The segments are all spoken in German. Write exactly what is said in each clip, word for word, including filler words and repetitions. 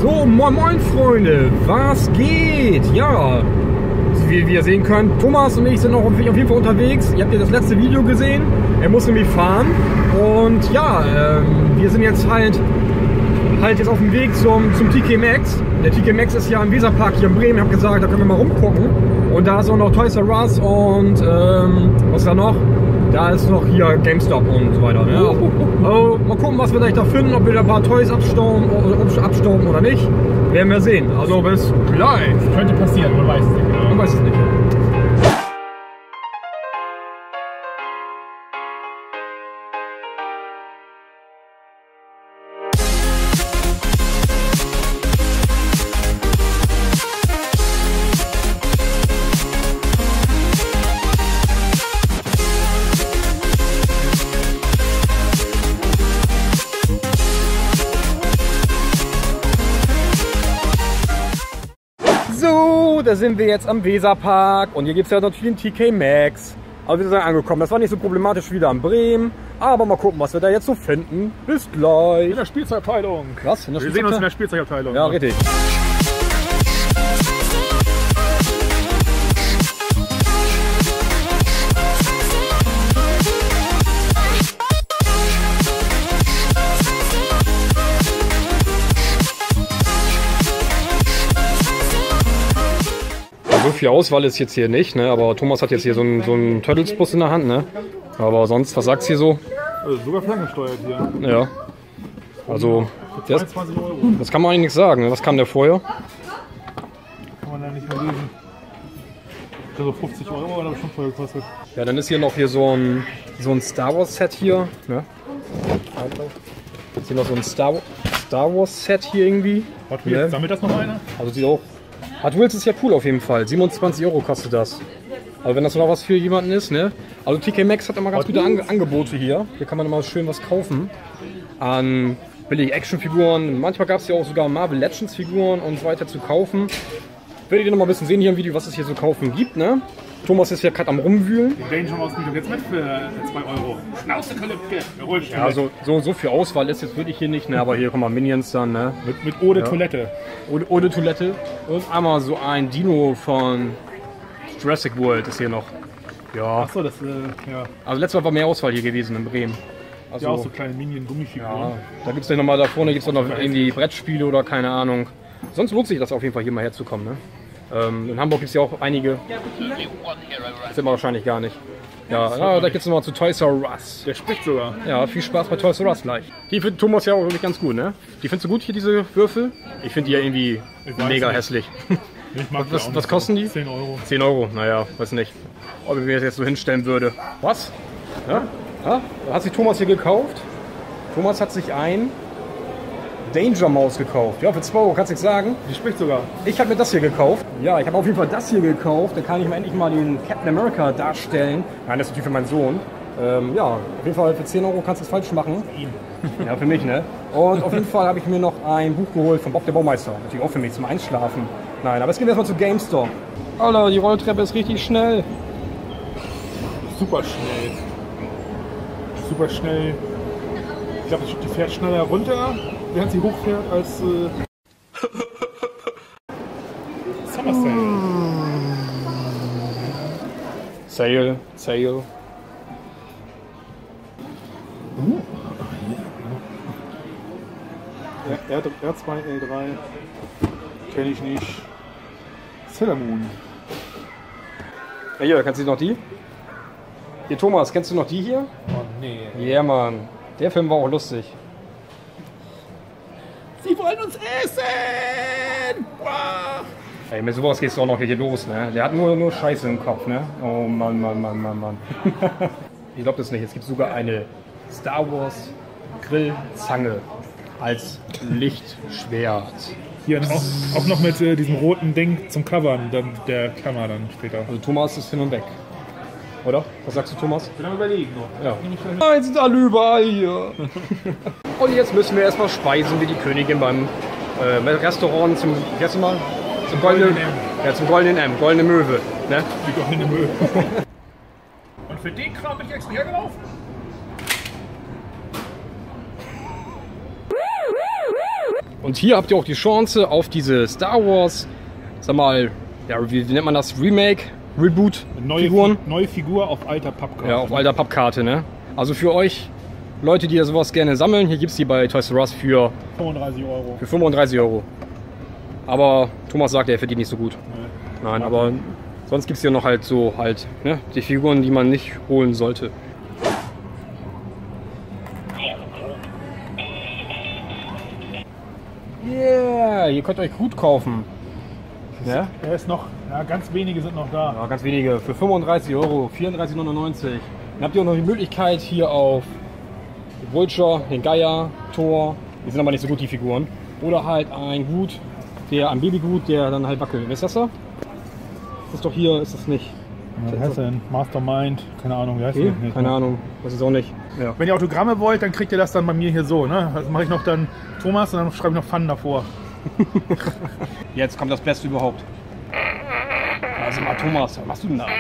So, moin moin Freunde, was geht? Ja, wie wir sehen können, Thomas und ich sind noch auf jeden Fall unterwegs. Ihr habt ja das letzte Video gesehen, er muss nämlich fahren. Und ja, ähm, wir sind jetzt halt, halt jetzt auf dem Weg zum, zum T K Maxx. Der T K Maxx ist ja im Weserpark hier in Bremen. Ich habe gesagt, da können wir mal rumgucken. Und da ist auch noch Toys R Us und ähm, was ist da noch? Da ist noch hier GameStop und so weiter. Ne? Also, mal gucken, was wir gleich da finden, ob wir da ein paar Toys abstauben oder, abstauben oder nicht. Werden wir sehen. Also bis gleich. Das könnte passieren, man weiß es nicht genau. Man weiß es nicht. So, da sind wir jetzt am Weserpark und hier gibt es ja natürlich den T K Maxx. Aber wir sind angekommen. Das war nicht so problematisch wie da in Bremen. Aber mal gucken, was wir da jetzt so finden. Bis gleich. In der Spielzeugabteilung. Was? In der wir sehen uns in der Spielzeugabteilung. Ja, richtig. So viel Auswahl ist jetzt hier nicht, ne? Aber Thomas hat jetzt hier so einen, so einen Turtles-Bus in der Hand, ne? Aber sonst, was sagt's hier so? Also sogar ferngesteuert hier. Ja. Also, für zweiundzwanzig Euro. Das kann man eigentlich nicht sagen, ne? Was kam der vorher? Kann man da nicht mehr lesen. Also fünfzig Euro hat aber schon voll gekostet. Ja, dann ist hier noch hier so ein, so ein Star Wars Set hier, ne? Ist hier noch so ein Star, Star Wars Set hier irgendwie. Hot Wheels, ne? sammelt das noch einer? Also sieht auch. Hot Wheels ist ja cool auf jeden Fall. siebenundzwanzig Euro kostet das. Also wenn das noch was für jemanden ist, ne? Also T K Maxx hat immer ganz gute Ange Angebote hier. Hier kann man immer schön was kaufen. An billige Actionfiguren. Manchmal gab es ja auch sogar Marvel Legends Figuren und so weiter zu kaufen. Werdet ihr noch mal ein bisschen sehen hier im Video, was es hier so kaufen gibt, ne? Thomas ist ja gerade am Rumwühlen. Den Danger Mouse nimmt jetzt mit für zwei Euro. Schnauze, Kalipke. Ja, so, so, so viel Auswahl ist jetzt wirklich hier nicht, ne? Aber hier kommen mal Minions dann, ne? Mit, mit Eau de ja. Toilette. Eau, Eau de Toilette. Und einmal so ein Dino von Jurassic World ist hier noch. Ja. Achso, das, äh, ja. Also letztes Mal war mehr Auswahl hier gewesen in Bremen. Also, ja, auch so kleine Minion-Gummifiguren. Ja, da gibt es ja nochmal da vorne gibt's noch irgendwie Brettspiele oder keine Ahnung. Sonst lohnt sich das auf jeden Fall hier mal herzukommen, ne? Ähm, in Hamburg gibt es ja auch einige. Das sind wir wahrscheinlich gar nicht. Ja, ja da geht es nochmal zu Toys R Us. Der spricht sogar. Ja, viel Spaß bei Toys R Us gleich. Die findet Thomas ja auch wirklich ganz gut, ne? Die findest du gut hier, diese Würfel? Ich finde die ja irgendwie mega nicht. hässlich. Ich mag was was, was kosten die? zehn Euro. zehn Euro, naja, weiß nicht. Ob ich mir das jetzt so hinstellen würde. Was? Ja? Ja? Da hat sich Thomas hier gekauft. Thomas hat sich ein Danger Maus gekauft. Ja, für zwei Euro kannst du nichts sagen. Die spricht sogar. Ich habe mir das hier gekauft. Ja, ich habe auf jeden Fall das hier gekauft. Da kann ich mir endlich mal den Captain America darstellen. Nein, das ist natürlich für meinen Sohn. Ähm, ja, auf jeden Fall für zehn Euro kannst du es falsch machen. Ja, für mich, ne? Und auf jeden Fall habe ich mir noch ein Buch geholt von Bob der Baumeister. Natürlich auch für mich zum Einschlafen. Nein, aber jetzt gehen wir erstmal zu GameStop. Alter, die Rolltreppe ist richtig schnell. Super schnell. Super schnell. Ich glaube, die fährt schneller runter, während sie hochfährt, als äh Summer Sale. Sale, Sale. Uh. Ja, R zwei, L drei. Kenne ich nicht. Sailor Moon. Ja, hier, kennst du noch die? Hier, Thomas, kennst du noch die hier? Oh nee. Ja, yeah, Mann. Der Film war auch lustig. Sie wollen uns essen! Boah. Ey, mit sowas gehst du auch noch hier los, ne? Der hat nur, nur Scheiße im Kopf, ne? Oh Mann, Mann, Mann, Mann, Mann. Ich glaub das nicht. Es gibt sogar eine Star Wars Grillzange als Lichtschwert. Hier auch, auch noch mit äh, diesem roten Ding zum Covern dann der Klammer dann später. Also Thomas ist hin und weg. Oder? Was sagst du, Thomas? Ich bin am Überlegen noch. Ja. Ah, jetzt sind alle überall hier. Und jetzt müssen wir erstmal speisen wie die Königin beim äh, Restaurant zum, wie heißt mal? Zum goldenen M. Ja, zum goldenen M, goldene Möwe. Ne? Die goldene Möwe. Und für den Kram bin ich extra hergelaufen. Und hier habt ihr auch die Chance auf diese Star Wars, sag mal, ja, wie nennt man das? Remake, Reboot, Neue, Figuren. Fi neue Figur auf alter Pappkarte. Ja, auf alter Pappkarte, ne? Also für euch, Leute, die sowas gerne sammeln, hier gibt es die bei Toys R Us für fünfunddreißig Euro. Für fünfunddreißig Euro. Aber Thomas sagt, er verdient nicht so gut. Nee. Nein, aber sonst gibt es hier noch halt so halt, ne? Die Figuren, die man nicht holen sollte. Yeah, ihr könnt euch gut kaufen. Ja? Er ist noch, ja, ganz wenige sind noch da. Ja, ganz wenige. Für fünfunddreißig Euro, vierunddreißig neunundneunzig. Dann habt ihr auch noch die Möglichkeit hier auf Vulture, den Geier, Thor. Die sind aber nicht so gut, die Figuren. Oder halt ein Gut, der ein Babygut, der dann halt wackelt. Wer ist das da? Das ist doch hier, ist das nicht. Ja, wie heißt der denn? Mastermind, keine Ahnung, wie heißt Okay, der? keine Ahnung, weiß ich auch nicht. Ja. Wenn ihr Autogramme wollt, dann kriegt ihr das dann bei mir hier so. Ne? Das mache ich noch dann Thomas und dann schreibe ich noch Fun davor. Jetzt kommt das Beste überhaupt. Also mal Thomas, was machst du denn da?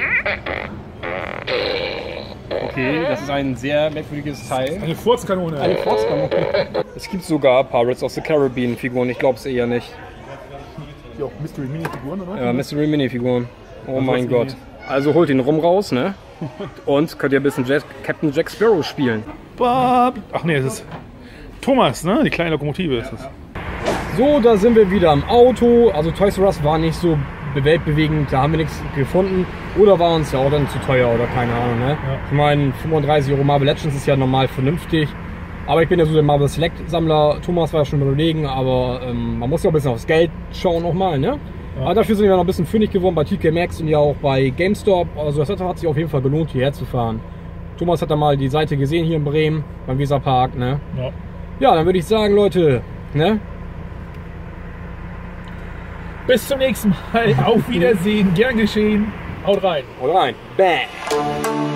Okay, das ist ein sehr merkwürdiges Teil. Eine Furzkanone. Eine Furzkanone. Es gibt sogar Pirates of the Caribbean Figuren, ich glaube es eher nicht. Hier auch Mystery Mini-Figuren, oder? Ja, Mystery Mini-Figuren. Oh Das mein war's Gott. nicht. Also holt ihn rum raus, ne? Und könnt ihr ein bisschen Jack, Captain Jack Sparrow spielen. Bob. Ach nee, das ist Thomas, ne? Die kleine Lokomotive ist das. So, da sind wir wieder am Auto. Also Toys R Us war nicht so weltbewegend, da haben wir nichts gefunden. Oder war uns ja auch dann zu teuer oder keine Ahnung, ne? Ja. Ich meine, fünfunddreißig Euro Marvel Legends ist ja normal vernünftig. Aber ich bin ja so der Marvel Select Sammler. Thomas war ja schon überlegen, aber ähm, man muss ja ein bisschen aufs Geld schauen auch mal, ne? Ja. Aber dafür sind wir noch ein bisschen fündig geworden bei T K Maxx und ja auch bei GameStop. Also das hat, hat sich auf jeden Fall gelohnt, hierher zu fahren. Thomas hat da mal die Seite gesehen hier in Bremen, beim Weserpark, ne? Ja. Ja, dann würde ich sagen, Leute, ne? Bis zum nächsten Mal. Auf Wiedersehen. Gern geschehen. Haut rein. Haut rein. Bang!